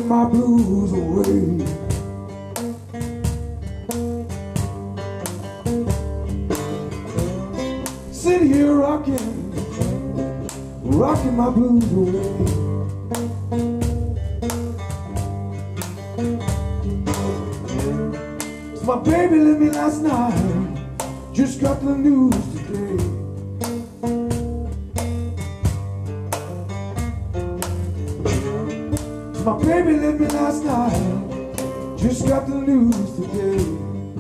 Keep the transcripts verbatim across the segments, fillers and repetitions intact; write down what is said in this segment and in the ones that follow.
rocking my blues away. Sitting here rocking, rocking my blues away. So my baby left me last night, just got the news today. My baby left me last night, just got the news today.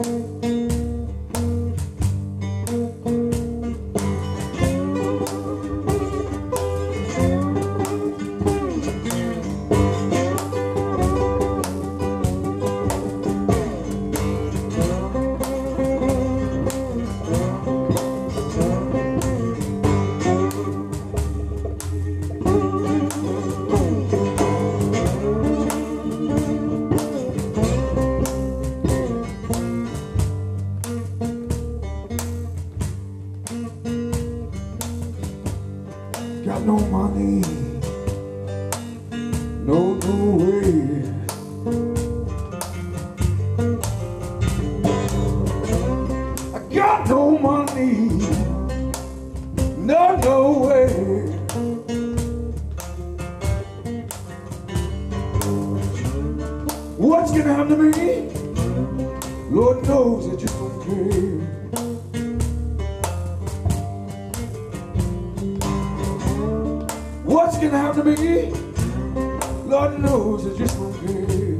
Got no money, no, no way. I got no money, no, no way. What's gonna happen to me? Lord knows I just don't care. What's gonna happen to me? Lord knows I just don't care.